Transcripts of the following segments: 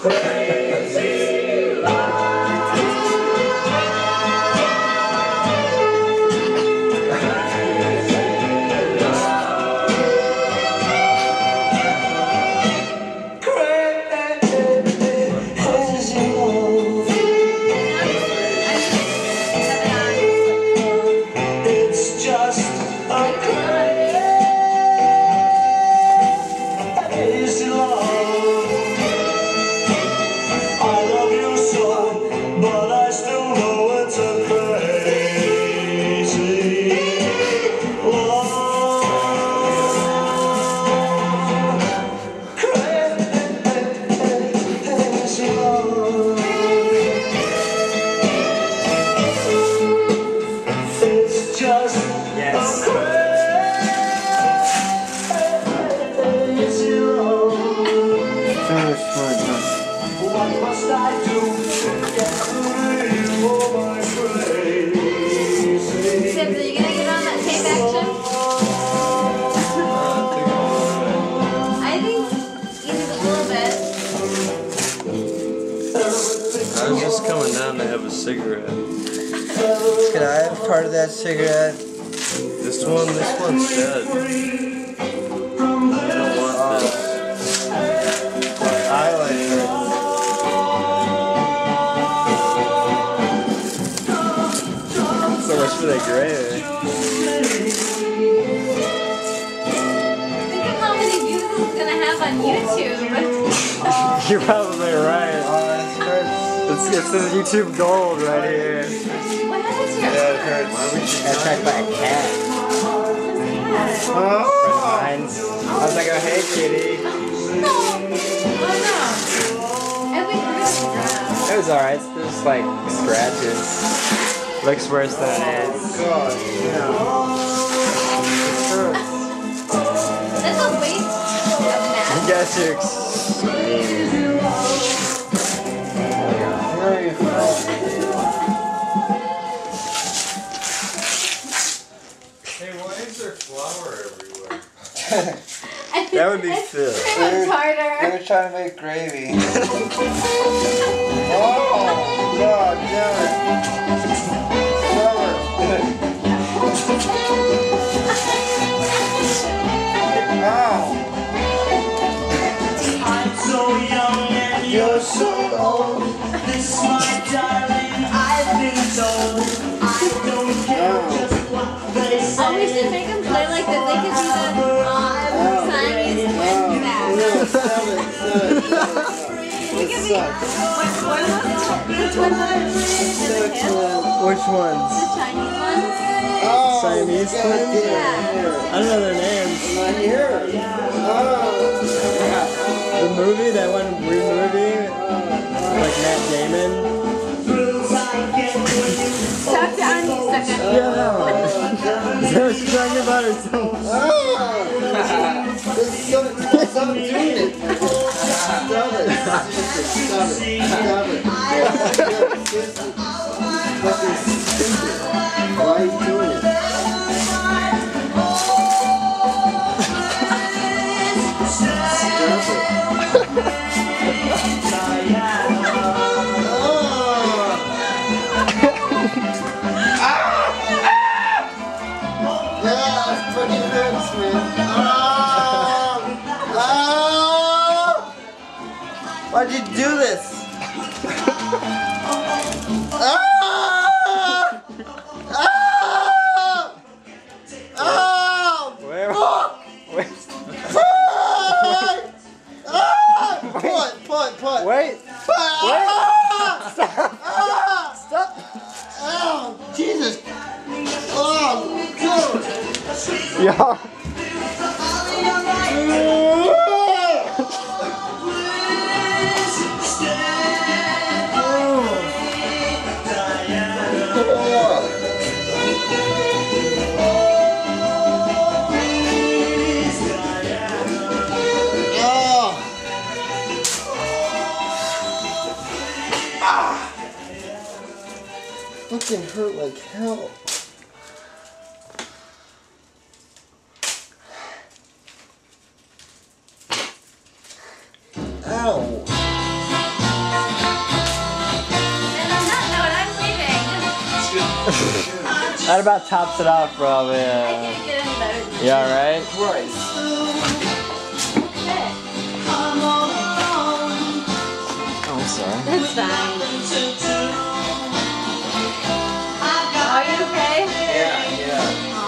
Cigarette. Can I have part of that cigarette? This one's dead. I don't want this. I like it. So much for that gravy. Think of how many views this is gonna have on YouTube. You're probably right. It says YouTube gold right here. What happened to your Yeah, it hurts. Got attacked by a cat. Oh. Mine. I was like, oh, hey, kitty. No. Oh no. It It was alright. It's just like scratches. Looks worse than it is. God, yeah. That's a waste of math. I guess you're extreme. Hey, why is there flour everywhere? That would be Phil. It's harder. They were trying to make gravy. Oh, God damn it. I'm so young and you're so old. This, my darling, I've been told. I don't care just what they say. Oh, we should make them play like that. They could do the Siamese twins now. Which ones? The Chinese ones? Oh, Siamese twins? Yeah. I don't know their names. Not here. The movie, that one weird movie, like Matt Damon. Talk to Andy a second. Yeah, that one. Is that what you're talking about or something? Stop doing it. Stop it. Why are you doing it? Why'd you do this? Where? Put. Wait. Stop. Stop. Oh, Jesus. Oh, God. Yeah. Fucking hurt like hell. Ow. That about tops it off, probably. I can't get any better than You alright? Christ. that. Oh, I'm sorry. That's fine. Are you okay? Yeah.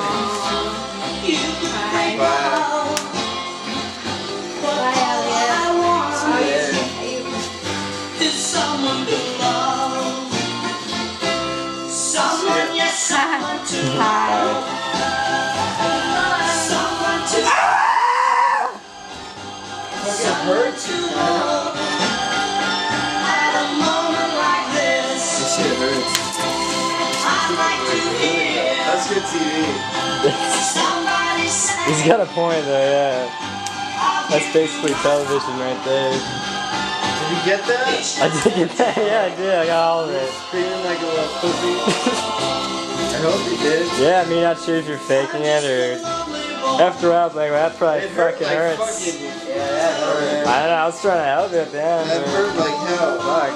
Bye. Bye. Bye, Elliot. Someone to love, someone, yes, someone to love, someone to Hurt? to love. At a moment like this, This shit hurts. I'd like to hear That's good TV. somebody say, He's got a point there, yeah. That's basically television right there. Did you get that? I did get that, yeah, I did. I got all of it. Screaming like a little pussy. I hope you did. Yeah, I mean, not sure if you're faking it or. After a while, like, that probably It hurt fucking like hurts. fucking. Yeah, that hurt. I don't know, I was trying to help you at the end. That but- hurt like hell. Fuck.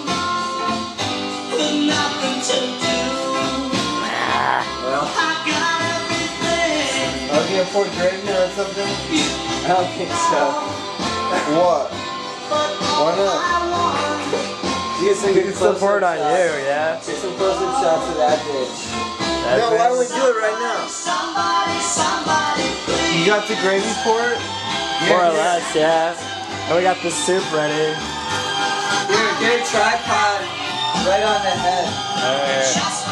with nothing to do. Well, I got everything. I was gonna pour Dragna or something. I don't think so. What? Why not? You get some good Support on close-up you, shots. yeah. Get some close-up shots of that bitch. That No, why don't we bitch. do it right now? Somebody, please. You got the gravy for it? More or less, yeah. And we got the soup ready. Here, get a tripod right on the head. Alright. Just